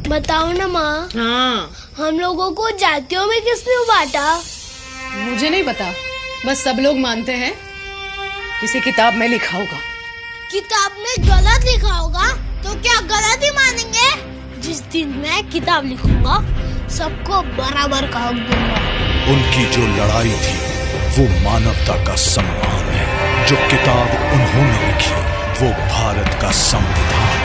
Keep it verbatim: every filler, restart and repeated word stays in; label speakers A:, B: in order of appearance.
A: बताओ ना माँ।
B: हाँ,
A: हम लोगों को जातियों में किसने बांटा?
B: मुझे नहीं पता, बस सब लोग मानते हैं किसी किताब में लिखा होगा।
A: किताब में गलत लिखा होगा तो क्या गलत ही मानेंगे? जिस दिन मैं किताब लिखूंगा सबको बराबर का हक दूंगा।
C: उनकी जो लड़ाई थी वो मानवता का सम्मान है। जो किताब उन्होंने लिखी वो भारत का संविधान।